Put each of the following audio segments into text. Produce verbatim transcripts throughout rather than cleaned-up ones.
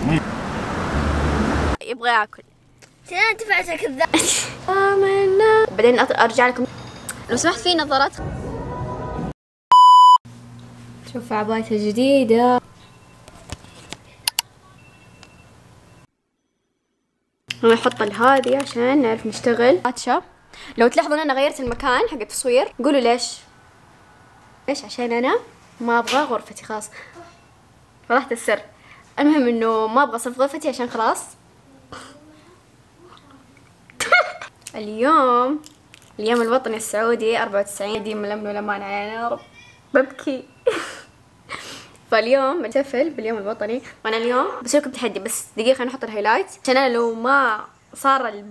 يبغى ياكل. انت فعلت كذاب. آمنا. بعدين ارجع لكم لو سمحت في نظارات. شوف عبايتها جديدة. انا احط هذه عشان نعرف نشتغل. لو تلاحظون انا غيرت المكان حق التصوير قولوا ليش. ليش؟ عشان انا ما ابغى غرفتي خلاص. فضحت السر. المهم انه ما ابغى اصرف غرفتي عشان خلاص. اليوم اليوم الوطني السعودي أربعة وتسعين. دي من الامن والامان علينا يا رب. ببكي. فاليوم بنحتفل باليوم الوطني وانا اليوم بسوي لكم تحدي بس دقيقه نحط الهايلايت عشان انا لو ما صار ال...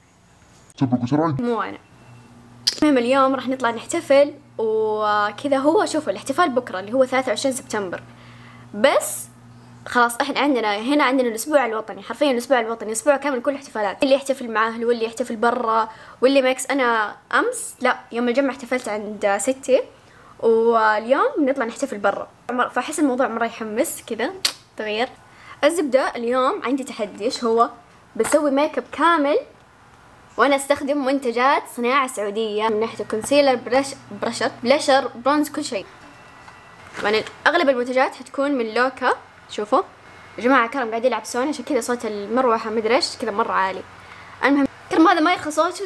مو انا. المهم اليوم راح نطلع نحتفل وكذا. هو شوفوا الاحتفال بكره اللي هو ثلاثة وعشرين سبتمبر بس خلاص احنا عندنا هنا عندنا الاسبوع الوطني حرفيا الاسبوع الوطني اسبوع كامل كل احتفالات. اللي يحتفل مع اهله واللي يحتفل برا واللي ماكس. انا امس لا يوم الجمعه احتفلت عند ستي واليوم بنطلع نحتفل برا. فاحس الموضوع مره يحمس كذا تغيير. الزبده اليوم عندي تحدي. ايش هو؟ بسوي ميك اب كامل وانا استخدم منتجات صناعه سعوديه من ناحيه الكونسيلر برش برشر بلاشر برونز كل شيء. يعني اغلب المنتجات حتكون من لوكا. شوفوا يا جماعه كرم قاعد يلعب سوني عشان كذا صوت المروحه مدري ايش كذا مره عالي. المهم كرم هذا ما يرخص صوته.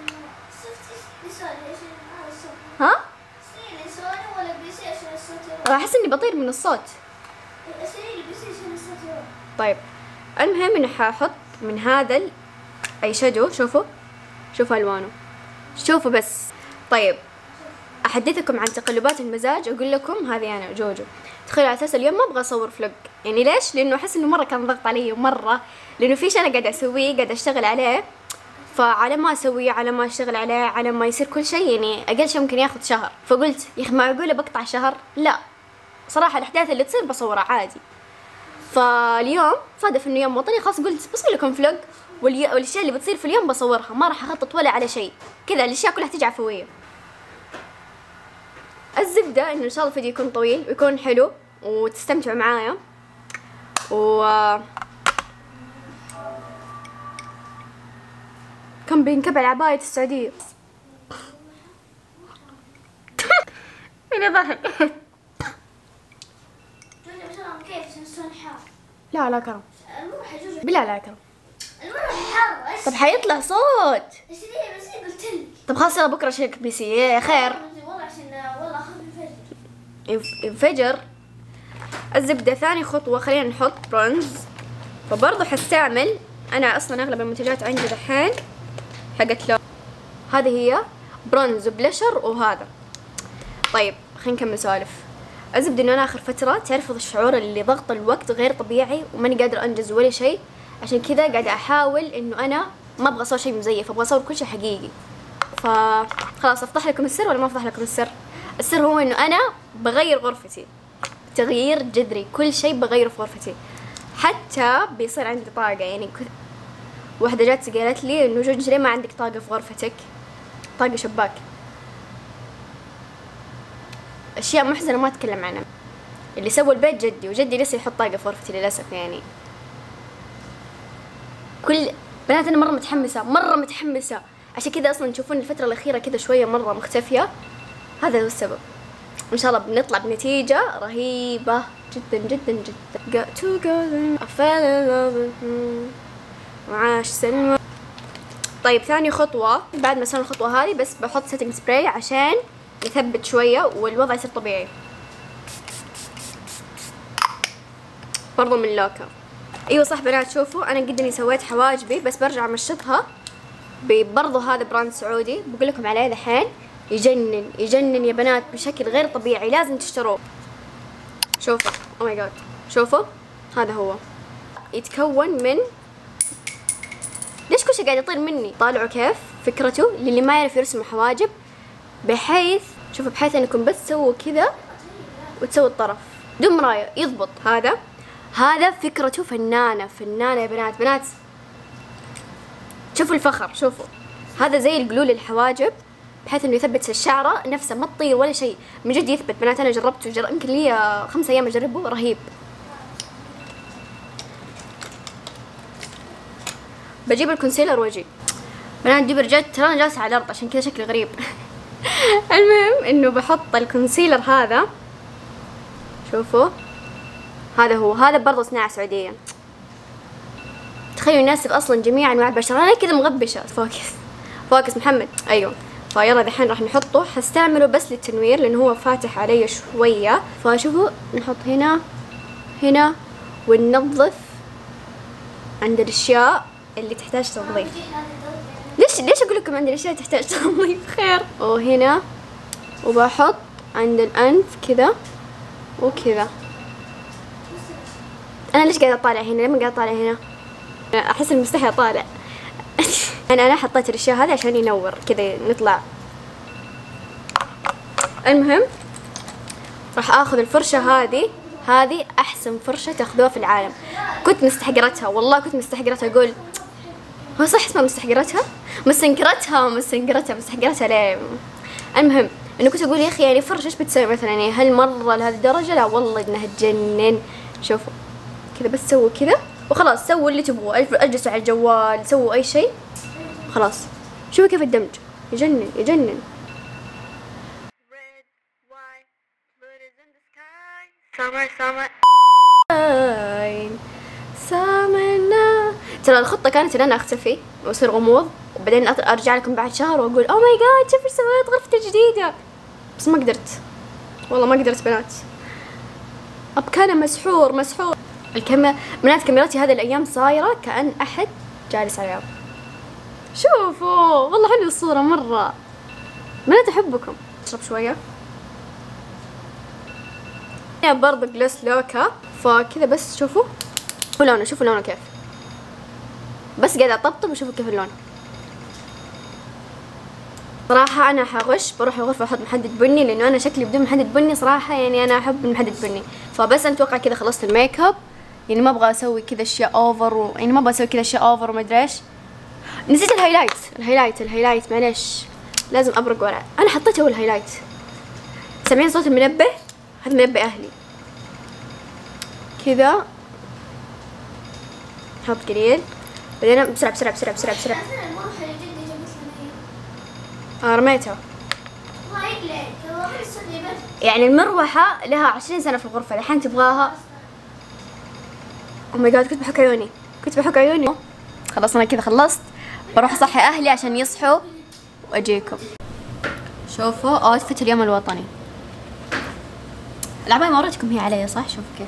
ها؟ احس اني بطير من الصوت. طيب المهم اني حاحط من هذا اي شادو. شوفوا شوفوا الوانه شوفوا بس. طيب احدثكم عن تقلبات المزاج. اقول لكم هذه انا جوجو. تخيلوا على اساس اليوم ما ابغى اصور فلوج. يعني ليش؟ لانه احس انه مره كان ضغط علي مره لانه في شيء انا قاعده اسويه قاعده اشتغل عليه. فعلى ما اسويه على ما اشتغل عليه على ما يصير كل شيء يعني اقل شيء ممكن ياخذ شهر. فقلت يا اخي معقوله بقطع شهر؟ لا صراحه الاحداث اللي تصير بصورها عادي. فاليوم صادف انه يوم وطني خلاص قلت بصور لكم فلوج والاشياء اللي بتصير في اليوم بصورها. ما راح اخطط ولا على شيء كذا. الاشياء كلها تيجي عفويه. الزبده انه ان شاء الله الفيديو يكون طويل ويكون حلو وتستمتعوا معايا. و كم بينكب على عباية السعودية. مين ضحك؟ لا لا كرم. بالله لا كرم. طب حيطلع صوت. طب خلاص يلا بكره اشيك بي سي خير. ينفجر. الزبدة ثاني خطوة خلينا نحط برونز. فبرضه حستعمل انا اصلا اغلب المنتجات عندي دحين حقت لو. هذه هي برونز وبلشر وهذا. طيب خلينا نكمل سوالف. الزبدة انه انا اخر فترة تعرفوا الشعور اللي ضغط الوقت غير طبيعي وماني قادرة انجز ولا شيء. عشان كذا قاعدة احاول انه انا ما ابغى اصور شيء مزيف. ابغى اصور كل شيء حقيقي. فخلاص افضح لكم السر ولا ما افضح لكم السر؟ السر هو انه انا بغير غرفتي تغيير جذري. كل شيء بغيره في غرفتي. حتى بيصير عندي طاقة. يعني كنت واحدة جات قالت لي انه جوج ليه ما عندك طاقة في غرفتك؟ طاقة شباك. اشياء محزنة ما اتكلم عنها. اللي سوى البيت جدي وجدي لسه يحط طاقة في غرفتي للأسف. يعني كل بنات انا مرة متحمسة مرة متحمسة. عشان كذا اصلا تشوفون الفترة الأخيرة كذا شوية مرة مختفية. هذا هو السبب. وإن شاء الله بنطلع بنتيجة رهيبة جدا جدا جدا. Got to go then I fell in love with him وعاش سلمى. طيب ثاني خطوة بعد ما سوينا الخطوة هذه بس بحط سيتنج سبراي عشان يثبت شوية والوضع يصير طبيعي. برضو من لوكا. ايوه صح بنات شوفوا انا قد اني سويت حواجبي بس برجع امشطها برضو هذا براند سعودي بقول لكم عليه دحين. يجنن يجنن يا بنات بشكل غير طبيعي. لازم تشتروه. شوفوا او ماي جاد شوفوا هذا هو. يتكون من ليش كل شيء قاعد يطير مني؟ طالعوا كيف فكرته للي ما يعرف يرسم حواجب. بحيث شوفوا بحيث انكم بس تسووا كذا وتسووا الطرف بدون مراية يضبط. هذا هذا فكرته فنانة فنانة يا بنات. بنات شوفوا الفخر. شوفوا هذا زي الجلو للحواجب بحيث انه يثبت الشعره نفسه ما تطير ولا شيء. من جد يثبت بنات. انا جربته جر... يمكن لي خمس ايام اجربه رهيب. بجيب الكونسيلر واجي. بنات دي رجعت ترى انا جالسه على الارض عشان كذا شكلي غريب. المهم انه بحط الكونسيلر هذا، شوفوا هذا هو، هذا برضه صناعة سعودية. تخيلوا يناسب اصلا جميع انواع البشرة. انا كذا مغبشة. فوكس فوكس محمد. ايوه فيلا دحين راح نحطه. حستعمله بس للتنوير لانه هو فاتح علي شوية. فشوفوا نحط هنا هنا وننظف عند الاشياء اللي تحتاج تنظيف. ليش ليش اقول لكم عند الاشياء تحتاج تنظيف؟ خير. وهنا وبحط عند الانف كذا وكذا. انا ليش قاعده اطالع هنا؟ لما قاعده اطالع هنا احس المستحي اطالع. انا انا حطيت الاشياء هذه عشان ينور كذا نطلع. المهم راح اخذ الفرشه هذه. هذه احسن فرشه تاخذوها في العالم. كنت مستحقرتها والله، كنت مستحقرتها. اقول هو صح اسمها مستحقرتها؟ مستنكرتها مستنكرتها مستحقرتها ليه؟ المهم انه كنت اقول يا اخي يعني فرشه ايش بتسوي مثلا؟ يعني هل مره لهذه الدرجه؟ لا والله انها تجنن. شوفوا كذا بس سووا كذا وخلاص. سووا اللي تبغوه، اجلسوا على الجوال، سووا اي شيء خلاص. شوفوا كيف الدمج يجنن يجنن. ترى الخطة كانت ان انا اختفي واصير غموض وبعدين ارجع لكم بعد شهر واقول اوه ماي جاد شوف ايش سويت غرفتي الجديدة، بس ما قدرت والله ما قدرت بنات. اب كان مسحور مسحور. الكاميرا بنات كاميرتي هذه الايام صايرة كأن احد جالس عليها. شوفوا والله حلوة الصورة مرة. بنات احبكم. اشرب شوية. هنا برضه جلوس لوكا فكذا بس شوفوا لونه. شوفوا لونه كيف. بس قاعدة اطبطب وشوفوا كيف اللون. صراحة انا حغش بروح الغرفة احط محدد بني لانه انا شكلي بدون محدد بني صراحة يعني انا احب المحدد بني. فبس انا اتوقع كذا خلصت الميك اب. يعني ما ابغى اسوي كذا اشياء اوفر و... يعني ما ابغى اسوي كذا اشياء اوفر وما ادري ايش. نسيت الهايلايت الهايلايت الهايلايت معليش لازم ابرق ورا. انا حطيت اول هايلايت. سامعين صوت المنبه؟ هذا منبه اهلي. كذا نحط قليل بعدين بسرعة بسرعة بسرعة بسرعة بسرعة. آه رميتها. يعني المروحة لها عشرين سنة في الغرفة الحين تبغاها. او ماي جاد كنت بحك عيوني كنت بحك عيوني. خلاص انا كذا خلصت بروح اصحي اهلي عشان يصحوا واجيكم. شوفوا اوتفيت اليوم الوطني. العباية ما وريتكم هي علي صح؟ شوفوا كيف.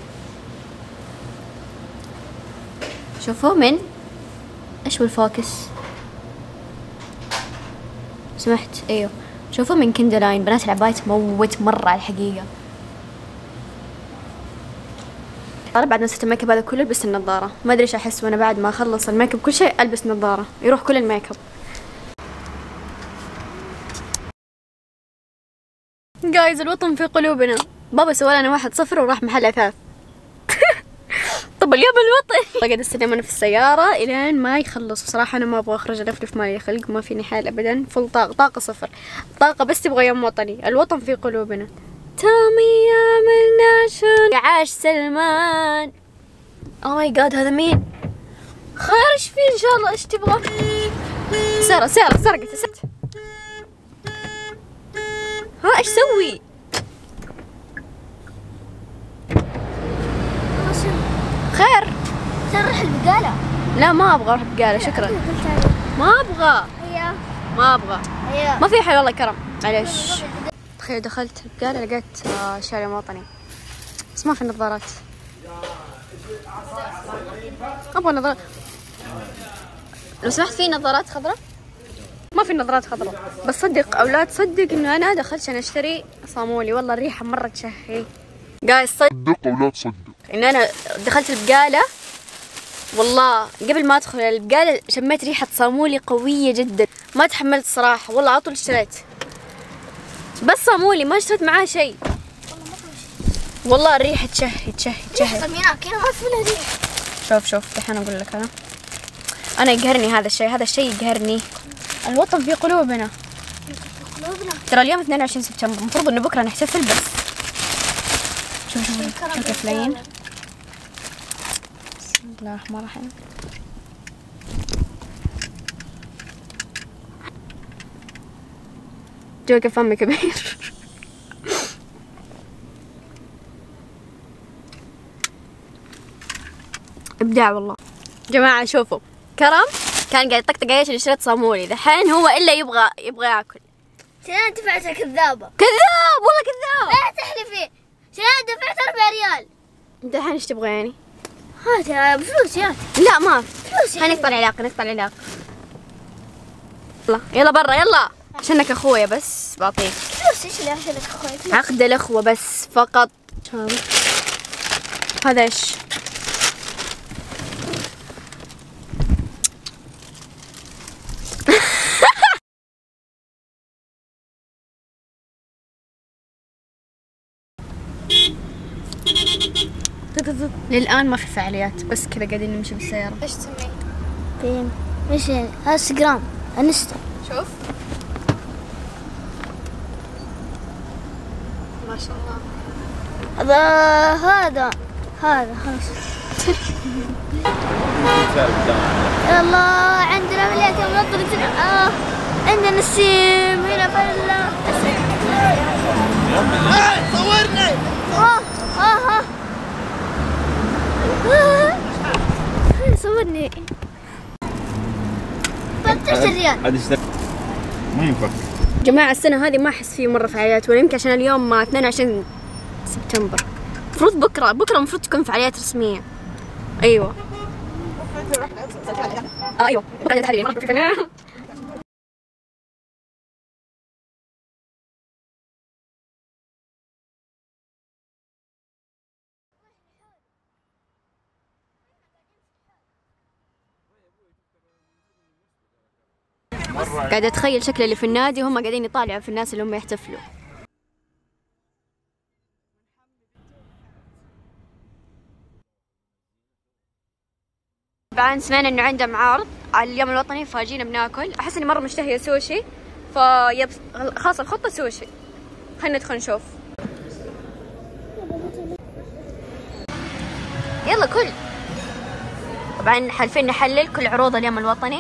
شوفوا من ايش بالفوكس سمحت. ايوه شوفوا من كندلاين. بنات العباية تموت مرة على الحقيقة. طالع بعد ما نسيت الميك اب هذا كله لبست النظارة. ما ادري ايش احس وانا بعد ما اخلص الميك اب كل شيء البس نظارة يروح كل الميك اب. جايز الوطن في قلوبنا. بابا سوى لنا واحد صفر وراح محل اثاث. طب اليوم الوطني. قاعد استنى انا في السيارة الين ما يخلص. بصراحة انا ما ابغى اخرج الفلف مالي خلق ما فيني حال ابدا. فل طاقة طاقة صفر طاقة بس تبغى يوم وطني. الوطن في قلوبنا. تامي يا من عاش سلمان. او ماي جاد هذا مين؟ خير ايش فيه ان شاء الله ايش تبغى؟ سارة سارة سرقت سرقت. ها ايش سوي؟ خير سرح البقالة. لا ما ابغى اروح بقالة شكرا. ما ابغى هي ما ابغى هي ما في حل والله كرم معليش. تخيل دخلت البقالة لقيت شارع يوم وطني بس ما في نظارات. ابغى نظارات لو سمحت. في نظارات خضراء؟ ما في نظارات خضراء. بس صدق او لا تصدق انه انا دخلت عشان اشتري صامولي. والله الريحة مرة تشهي. جايز صدق او لا تصدق ان انا دخلت البقالة والله قبل ما ادخل البقالة شميت ريحة صامولي قوية جدا. ما تحملت صراحة والله على طول اشتريت. بس صامولي ما اشتريت معاه شيء. والله الريحة تشهي تشهي تشهي. شوف شوف الحين اقول لك انا انا يقهرني هذا الشيء. هذا الشيء يقهرني. الوطن في قلوبنا. ترى اليوم اثنين وعشرين سبتمبر المفروض انه بكره نحتفل بس شوف شوف شوف كيف لين. بسم الله الرحمن الرحيم. جوك فمي كبير. ابداع والله. جماعة شوفوا، كرم كان قاعد يطقطق ايش اللي شريت صامولي، دحين هو الا يبغى يبغى ياكل. سنان دفعتها كذابة. كذاب والله كذاب. لا تحلفي. سنان دفعت أربع ريال. دحين ايش تبغى يعني؟ هات بفلوس هات. لا ما فلوس. خلينا نقطع العلاقة، نقطع العلاقة. يلا يلا برا يلا، عشانك اخويا بس بعطيك. فلوس ايش اللي عشانك اخوي؟ عقد الاخوة بس فقط. هذا ايش؟ للآن ما في فعاليات، بس كذا قاعدين نمشي بالسيارة. ايش تسميه؟ بيم. ايش يعني؟ انستغرام، انستا. شوف ما شاء الله. هذا هذا هذا خلاص. يلا عندنا عمليات يوم نطلع. آه عندنا السيم هنا فلا. صورني. اه اه اه صورني. ثلاثة عشر ريال. ما ينفك. جماعة السنة هذه ما أحس فيه مرة فعاليات، ولا يمكن عشان اليوم اثنين وعشرين سبتمبر. المفروض بكرة بكرة المفروض تكون فعاليات رسمية. أيوة. آه أيوة. بكرة قاعدة أتخيل شكل اللي في النادي وهم قاعدين يطالعوا في الناس اللي هم يحتفلوا. طبعا سمعنا إنه عندهم عرض على اليوم الوطني فجينا بناكل. أحس إني مرة مشتهية سوشي، فيب خلاص الخطة سوشي. خلينا ندخل نشوف. يلا كل. طبعا حالفين نحلل كل عروض اليوم الوطني.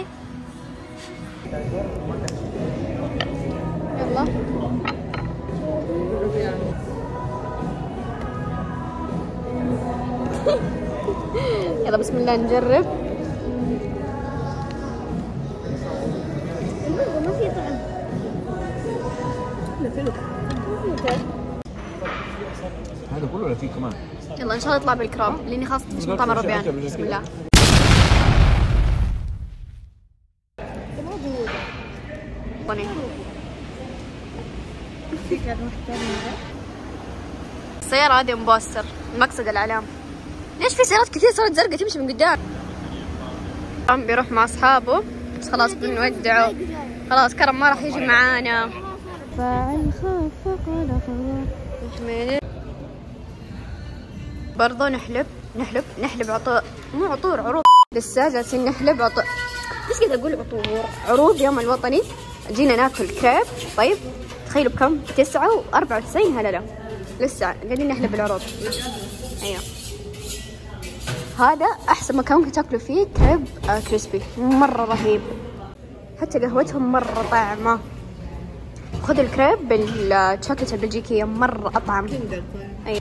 يلا يلا بسم الله نجرب. ما في طعم. هذا كله ولا فيه كمان؟ يلا ان شاء الله يطلع بالكراب لاني خلاص مش طعم الربيان. بسم الله. السيارة هذه مبوستر المقصد الإعلام. ليش في سيارات كثير صارت زرقاء تمشي من قدام؟ كرم بيروح مع أصحابه بس خلاص بنودعه. خلاص كرم ما راح يجي معانا. فعل خاف قال برضو نحلب نحلب نحلب عطور، مو عطور، عروض. لسه جالسين نحلب عطور. بس كذا أقول عطور، عروض يوم الوطني. جينا ناكل كريب. طيب تخيلوا بكم؟ تسعة وأربعة وتسعين. هلا لا لسه قاعدين نحلب العروض. ايوه هذا احسن مكان ممكن تاكلوا فيه كريب آه كريسبي، مره رهيب. حتى قهوتهم مره طعمه. خذوا الكريب بالشوكولاته البلجيكيه مره اطعم. ايوه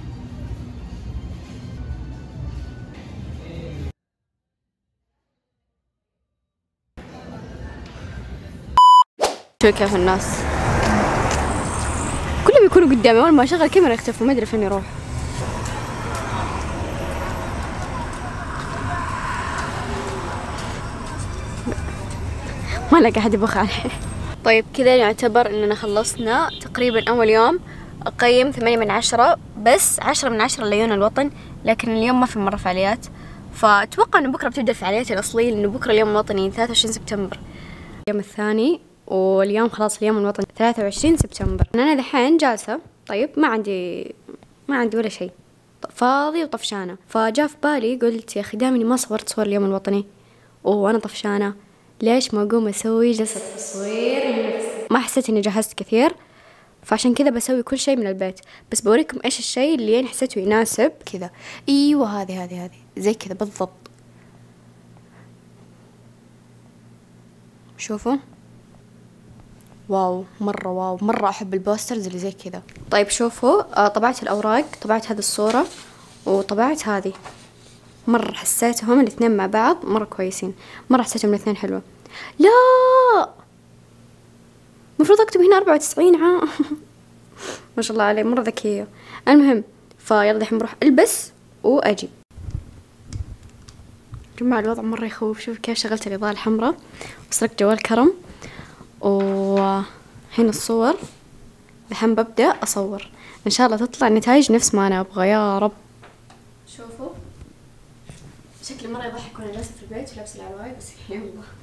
شوف كيف الناس كلهم يكونوا قدامي، اول ما اشغل الكاميرا يختفوا، ما ادري فين يروح. ما لقى حد يبخ عليه. طيب كذا يعتبر اننا خلصنا تقريبا اول يوم. اقيم ثمانية من عشرة، بس عشرة من عشرة ليوم الوطن، لكن اليوم ما في مرة فعاليات. فاتوقع انه بكره بتبدا الفعاليات الاصليه، لانه بكره اليوم الوطني ثلاثة وعشرين سبتمبر اليوم الثاني، واليوم خلاص اليوم الوطني ثلاثة وعشرين سبتمبر. انا دحين جالسه طيب ما عندي ما عندي ولا شيء، فاضي وطفشانه. فجاء في بالي قلت يا اخي دامني ما صورت صور اليوم الوطني وانا طفشانه، ليش ما اقوم اسوي جلسه تصوير لنفسي؟ ما حسيت اني جهزت كثير، فعشان كذا بسوي كل شيء من البيت. بس بوريكم ايش الشيء اللي يعني حسيته يناسب كذا. ايوه هذه هذه هذه زي كذا بالضبط. شوفوا واو مرة واو مرة أحب البوسترز اللي زي كذا. طيب شوفوا، طبعت الأوراق، طبعت هذه الصورة وطبعت هذه، مرة حسيتهم الاثنين مع بعض مرة كويسين، مرة حسيتهم الاثنين حلوة. لا مفروض أكتب هنا أربعة وتسعين عام. ما شاء الله علي مرة ذكية. المهم فيلا دحين بروح ألبس وأجي. جماعة الوضع مرة يخوف. شوف كيف شغلت الإضاءة الحمراء وسرقت جوال كرم، وهنا الصور. الحين ببدأ أصور، إن شاء الله تطلع النتائج نفس ما أنا أبغى يا رب. شوفوا شكلي مرة يضحك وأنا جالسة في البيت ولابسة العباية، بس يلا.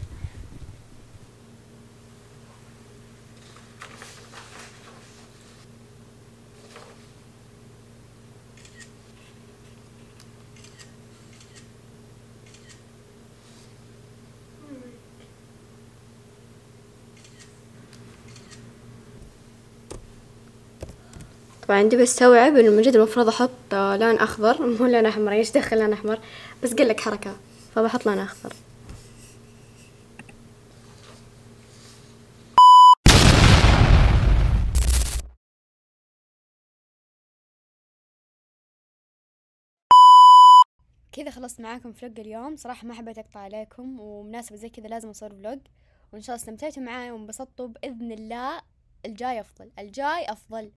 طبعا عندي بستوعب انه من جد المفروض احط لون اخضر مو لون احمر، ايش دخل لون احمر، بس قال لك حركة فبحط لون اخضر. كذا خلصت معاكم فلوج اليوم. صراحة ما حبيت اقطع عليكم، ومناسبة زي كذا لازم اصور فلوج، وان شاء الله استمتعتوا معاي وانبسطتوا. باذن الله الجاي افضل، الجاي افضل.